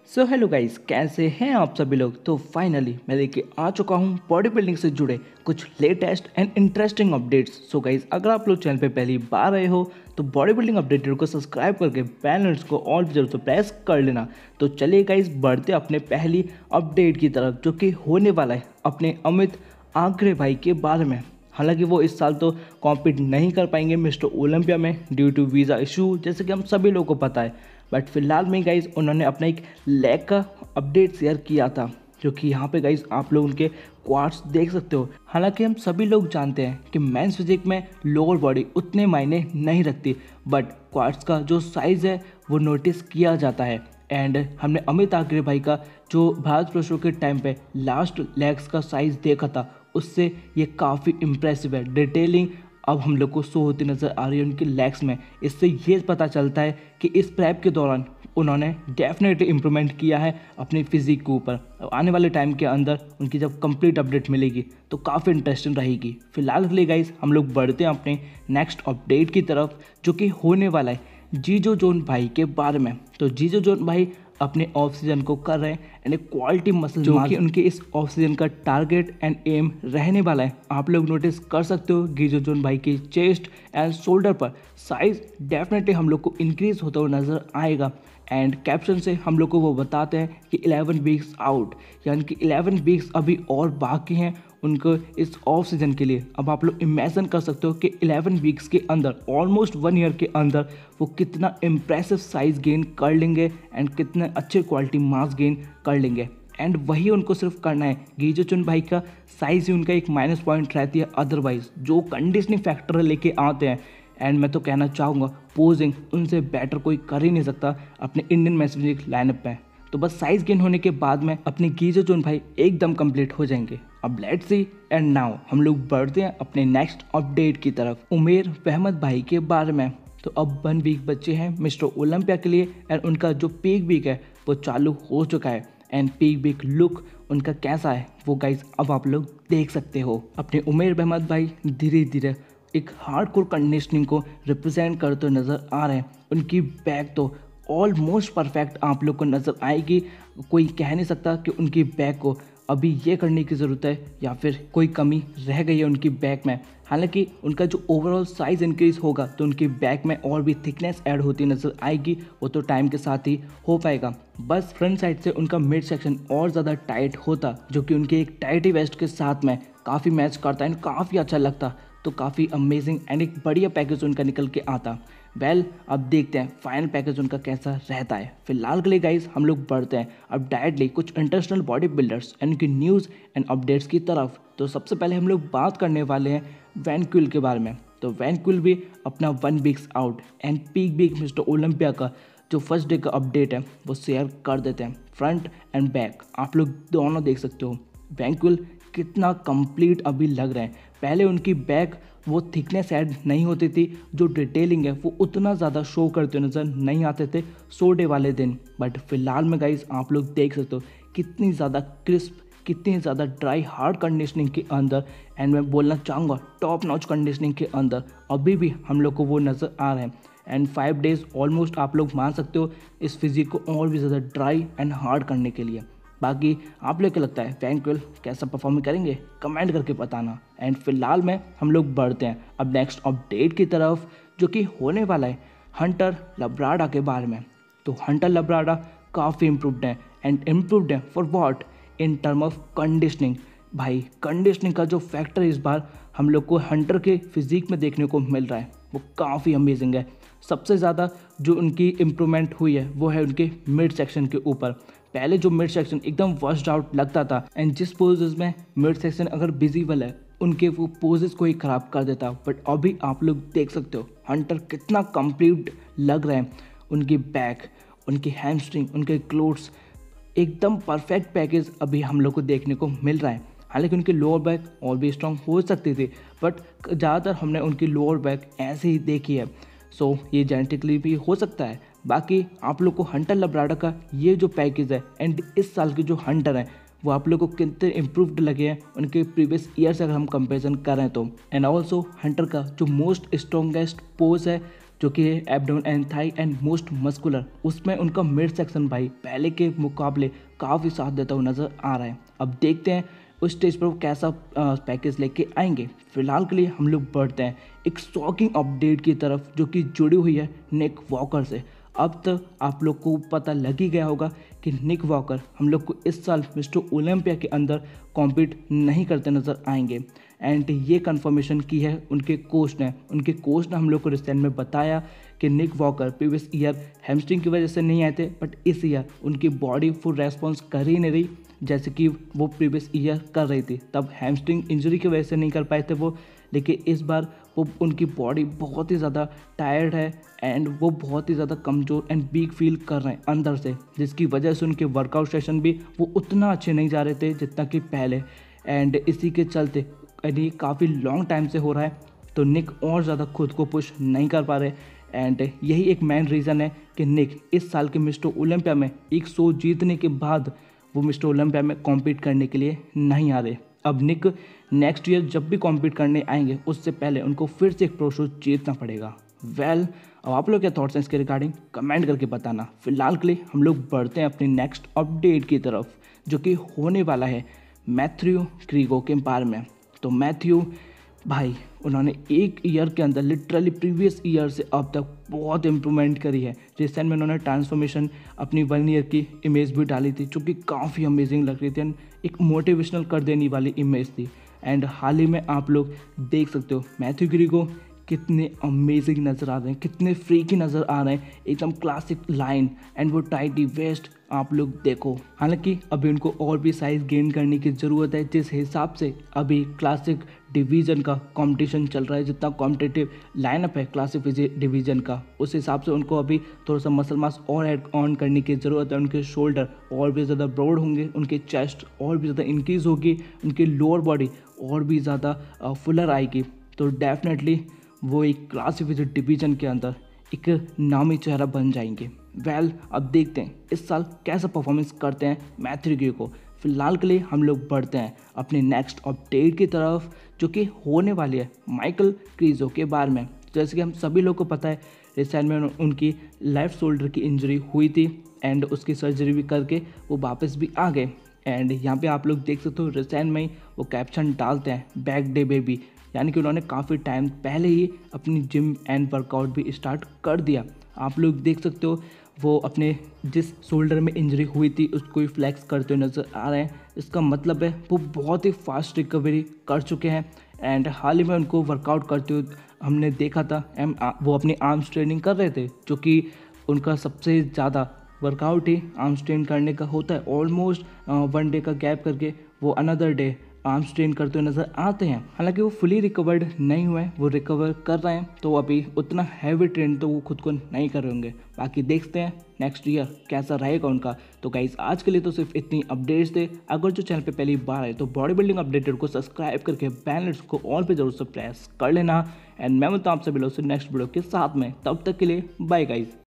So hello guys, कैसे हैं आप सभी लोग। तो फाइनली मैं लेके आ चुका हूँ बॉडी बिल्डिंग से जुड़े कुछ latest and interesting updates. So guys, अगर आप लोग चैनल पे पहली बार आए हो तो बॉडी बिल्डिंग अपडेटर को सब्सक्राइब करके बेल नोट्स को ऑल जरूर से प्रेस कर लेना। तो चलिए गाइस, बढ़ते अपने पहली अपडेट की तरफ, जो कि होने वाला है अपने अमित आगरे भाई के बारे में। हालांकि वो इस साल तो कॉम्पीट नहीं कर पाएंगे मिस्टर ओलंपिया में ड्यू टू वीज़ा इशू, जैसे कि हम सभी लोगों को पता है। बट फिलहाल में गाइज उन्होंने अपना एक लेग का अपडेट शेयर किया था, जो कि यहाँ पे गाइज आप लोग उनके क्वाड्स देख सकते हो। हालांकि हम सभी लोग जानते हैं कि मेंस फिजिक में लोअर बॉडी उतने मायने नहीं रखती, बट क्वाड्स का जो साइज़ है वो नोटिस किया जाता है। एंड हमने अमित आगरे भाई का जो भारत प्रो शो के टाइम पे लास्ट लेग्स का साइज़ देखा था, उससे ये काफ़ी इम्प्रेसिव है। डिटेलिंग अब हम लोग को शो होती नज़र आ रही है उनके लेग्स में। इससे ये पता चलता है कि इस प्रेप के दौरान उन्होंने डेफिनेटली इम्प्रूवमेंट किया है अपनी फिजिक के ऊपर। आने वाले टाइम के अंदर उनकी जब कंप्लीट अपडेट मिलेगी तो काफ़ी इंटरेस्टिंग रहेगी। फिलहाल के लिए गाइस हम लोग बढ़ते हैं अपने नेक्स्ट अपडेट की तरफ, जो कि होने वाला है जीजो जोन भाई के बारे में। तो जीजो जोन भाई अपने ऑफ सीजन को कर रहे हैं एंड एक क्वालिटी मसल, जो कि उनके इस ऑफ सीजन का टारगेट एंड एम रहने वाला है। आप लोग नोटिस कर सकते हो जीजो जोन भाई की चेस्ट एंड शोल्डर पर साइज डेफिनेटली हम लोग को इंक्रीज होता हुआ नजर आएगा। एंड कैप्शन से हम लोग को वो बताते हैं कि 11 वीक्स आउट, यानी कि 11 वीक्स अभी और बाकी हैं उनको इस ऑफ सीजन के लिए। अब आप लोग इमेजिन कर सकते हो कि 11 वीक्स के अंदर, ऑलमोस्ट 1 ईयर के अंदर, वो कितना इम्प्रेसिव साइज गेन कर लेंगे एंड कितने अच्छे क्वालिटी मास गेन कर लेंगे। एंड वही उनको सिर्फ करना है। गीजो चुन भाई का साइज ही उनका एक माइनस पॉइंट रहती है, अदरवाइज जो कंडीशनिंग फैक्टर लेके आते हैं। एंड मैं तो कहना चाहूँगा पोजिंग उनसे बेटर कोई कर ही नहीं सकता अपने इंडियन मैच लाइनअप में। तो बस साइज गेन होने के बाद में अपने गीजो जोन भाई एकदम कंप्लीट हो जाएंगे। अब लेट्स सी। एंड नाउ हम लोग बढ़ते हैं अपने नेक्स्ट अपडेट की तरफ, उमेर अहमद भाई के बारे में। तो अब 1 वीक बचे हैं मिस्टर ओलंपिया के लिए एंड उनका जो पीक वीक है वो चालू हो चुका है। एंड पीक वीक लुक उनका कैसा है वो गाइज अब आप लोग देख सकते हो। अपने उमेर अहमद भाई धीरे धीरे एक हार्डकोर कंडीशनिंग को रिप्रेजेंट करते हुए नज़र आ रहे हैं। उनकी बैक तो ऑलमोस्ट परफेक्ट आप लोग को नज़र आएगी। कोई कह नहीं सकता कि उनकी बैक को अभी ये करने की ज़रूरत है या फिर कोई कमी रह गई है उनकी बैक में। हालांकि उनका जो ओवरऑल साइज़ इंक्रीज़ होगा तो उनकी बैक में और भी थिकनेस ऐड होती नज़र आएगी, वो तो टाइम के साथ ही हो पाएगा। बस फ्रंट साइड से उनका मिड सेक्शन और ज़्यादा टाइट होता, जो कि उनके एक टाइटी वेस्ट के साथ में काफ़ी मैच करता है, काफ़ी अच्छा लगता। तो काफ़ी अमेजिंग एंड एक बढ़िया पैकेज उनका निकल के आता। वेल, अब देखते हैं फाइनल पैकेज उनका कैसा रहता है। फिलहाल के लिए गाइज हम लोग बढ़ते हैं अब डायरेक्टली कुछ इंटरनेशनल बॉडी बिल्डर्स एंड उनकी न्यूज़ एंड अपडेट्स की तरफ। तो सबसे पहले हम लोग बात करने वाले हैं वैनक्यूल के बारे में। तो वैनक्यूल भी अपना 1 weeks out and peak week Mister Olympia का जो फर्स्ट डे का अपडेट है वो शेयर कर देते हैं। फ्रंट एंड बैक आप लोग दोनों देख सकते हो वैनक्यूल कितना कंप्लीट अभी लग रहे हैं। पहले उनकी बैक वो थिकनेस ऐड नहीं होती थी, जो डिटेलिंग है वो उतना ज़्यादा शो करते नज़र नहीं आते थे 100 डे वाले दिन। बट फिलहाल में गाइज आप लोग देख सकते हो कितनी ज़्यादा क्रिस्प, कितनी ज़्यादा ड्राई हार्ड कंडीशनिंग के अंदर, एंड मैं बोलना चाहूँगा टॉप नॉच कंडीशनिंग के अंदर अभी भी हम लोग को वो नज़र आ रहे हैं। एंड 5 डेज ऑलमोस्ट आप लोग मान सकते हो इस फिजिक को और भी ज़्यादा ड्राई एंड हार्ड करने के लिए। बाकी आप लोग क्या लगता है वैनक्यूल कैसा परफॉर्म करेंगे, कमेंट करके बताना। एंड फिलहाल में हम लोग बढ़ते हैं अब नेक्स्ट अपडेट की तरफ, जो कि होने वाला है हंटर लब्राडा के बारे में। तो हंटर लब्राडा काफ़ी इम्प्रूवड है एंड इम्प्रूवड है for what, in term of conditioning. भाई कंडीशनिंग का जो फैक्टर इस बार हम लोग को हंटर के फिजिक में देखने को मिल रहा है वो काफ़ी अमेजिंग है। सबसे ज़्यादा जो उनकी इम्प्रूवमेंट हुई है वो है उनके मिड सेक्शन के ऊपर। पहले जो मिड सेक्शन एकदम वर्स्ट आउट लगता था एंड जिस पोजेस में मिड सेक्शन अगर विजिबल है उनके वो पोजेस को ही ख़राब कर देता, बट अभी आप लोग देख सकते हो हंटर कितना कंप्लीट लग रहे हैं। उनकी बैक, उनकी हैमस्ट्रिंग, उनके क्लोट्स एकदम परफेक्ट पैकेज अभी हम लोग को देखने को मिल रहा है। हालांकि उनकी लोअर बैक और भी स्ट्रॉन्ग हो सकती थी, बट ज़्यादातर हमने उनकी लोअर बैक ऐसे ही देखी है। सो ये जेनेटिकली भी हो सकता है। बाकी आप लोग को हंटर लब्राडा का ये जो पैकेज है एंड इस साल के जो हंटर हैं वो आप लोग को कितने इम्प्रूव्ड लगे हैं उनके प्रीवियस ईयर से अगर हम कंपेरिजन करें तो। एंड ऑल्सो हंटर का जो मोस्ट स्ट्रॉन्गेस्ट पोज है जो कि है abdomen and thigh and most muscular, उसमें उनका मिड सेक्शन भाई पहले के मुकाबले काफ़ी साथ देता हुआ नज़र आ रहा है। अब देखते हैं उस स्टेज पर वो कैसा पैकेज लेके आएंगे। फिलहाल के लिए हम लोग बढ़ते हैं एक शॉकिंग अपडेट की तरफ जो कि जुड़ी हुई है निक वॉकर से। अब तक आप लोग को पता लग ही गया होगा कि निक वॉकर हम लोग को इस साल मिस्टर ओलंपिया के अंदर कॉम्पीट नहीं करते नज़र आएंगे। एंड ये कंफर्मेशन की है उनके कोच ने। हम लोग को रिसेंट में बताया कि Nick Walker previous year hamstring की वजह से नहीं आए थे, बट इस ईयर उनकी बॉडी फुल रेस्पॉन्स कर ही नहीं रही जैसे कि वो प्रीवियस ईयर कर रही थी। तब हैमस्ट्रिंग इंजरी की वजह से नहीं कर पाए थे वो, लेकिन इस बार वो उनकी बॉडी बहुत ही ज़्यादा टायर्ड है एंड वो बहुत ही ज़्यादा कमज़ोर एंड वीक फील कर रहे हैं अंदर से, जिसकी वजह से उनके वर्कआउट सेशन भी वो उतना अच्छे नहीं जा रहे थे जितना कि पहले। एंड इसी के चलते यानी काफ़ी लॉन्ग टाइम से हो रहा है, तो निक और ज़्यादा खुद को पुश नहीं कर पा रहे। एंड यही एक मेन रीज़न है कि निक इस साल के मिस्टर ओलंपिया में एक शो जीतने के बाद वो मिस्टर ओलंपिया में कॉम्पीट करने के लिए नहीं आ रहे। अब निक नेक्स्ट ईयर जब भी कॉम्पीट करने आएंगे उससे पहले उनको फिर से एक प्रो शो जीतना पड़ेगा। अब आप लोग क्या थॉट्स हैं इसके रिगार्डिंग कमेंट करके बताना। फिलहाल के लिए हम लोग बढ़ते हैं अपनी नेक्स्ट अपडेट की तरफ जो कि होने वाला है मैथ्यू क्रीगो के बारे में। तो मैथ्यू भाई उन्होंने एक ईयर के अंदर लिटरली प्रीवियस ईयर से अब तक बहुत इम्प्रूवमेंट करी है। रिसेंट में उन्होंने ट्रांसफॉर्मेशन अपनी 1 ईयर की इमेज भी डाली थी जो कि काफ़ी अमेजिंग लग रही थी एंड एक मोटिवेशनल कर देने वाली इमेज थी। एंड हाल ही में आप लोग देख सकते हो मैथ्यू क्रीगो कितने अमेजिंग नज़र आ रहे हैं, कितने फ्रीकी नज़र आ रहे हैं, एकदम क्लासिक लाइन एंड वो टाइटी वेस्ट आप लोग देखो। हालांकि अभी उनको और भी साइज गेन करने की ज़रूरत है, जिस हिसाब से अभी क्लासिक डिवीज़न का कंपटीशन चल रहा है, जितना कॉम्पिटिटिव लाइनअप है क्लासिक डिवीज़न का, उस हिसाब से उनको अभी थोड़ा सा मसल मास और ऐड ऑन करने की ज़रूरत है। उनके शोल्डर और भी ज़्यादा ब्रॉड होंगे, उनके चेस्ट और भी ज़्यादा इंक्रीज़ होगी, उनकी लोअर बॉडी और भी ज़्यादा फुलर आएगी। तो डेफिनेटली वो एक क्लासिक डिवीज़न के अंदर एक नामी चेहरा बन जाएंगे। अब देखते हैं इस साल कैसा परफॉर्मेंस करते हैं मैथ्यू क्रीगो। फिलहाल के लिए हम लोग बढ़ते हैं अपने नेक्स्ट अपडेट की तरफ जो कि होने वाली है माइकल क्रीजो के बारे में। जैसे कि हम सभी लोग को पता है रिसेंट में उनकी लेफ्ट शोल्डर की इंजरी हुई थी एंड उसकी सर्जरी भी करके वो वापस भी आ गए। एंड यहाँ पे आप लोग देख सकते हो रिसेंट में ही वो कैप्शन डालते हैं बैक डे बेबी, यानी कि उन्होंने काफ़ी टाइम पहले ही अपनी जिम एंड वर्कआउट भी स्टार्ट कर दिया। आप लोग देख सकते हो वो अपने जिस शोल्डर में इंजरी हुई थी उसको ही फ्लैक्स करते हुए नज़र आ रहे हैं। इसका मतलब है वो बहुत ही फास्ट रिकवरी कर चुके हैं। एंड हाल ही में उनको वर्कआउट करते हुए हमने देखा था, वो अपनी आर्म्स ट्रेनिंग कर रहे थे, जो कि उनका सबसे ज़्यादा वर्कआउट ही आर्म्स ट्रेन करने का होता है। ऑलमोस्ट 1 डे का गैप करके वो अनदर डे आर्म्स ट्रेन करते हुए नज़र आते हैं। हालांकि वो फुली रिकवर्ड नहीं हुए, वो रिकवर कर रहे हैं, तो अभी उतना हैवी ट्रेन तो वो खुद को नहीं कर रहे होंगे। बाकी देखते हैं नेक्स्ट ईयर कैसा रहेगा उनका। तो गाइस आज के लिए तो सिर्फ इतनी अपडेट्स थे। अगर जो चैनल पे पहली बार आए तो बॉडी बिल्डिंग अपडेटेड को सब्सक्राइब करके बेल नोटिफिकेशन को ऑल पे जरूर से प्रेस कर लेना। एंड मैं मिलता हूं आपसे नेक्स्ट वीडियो के साथ में, तब तक के लिए बाय गाइस।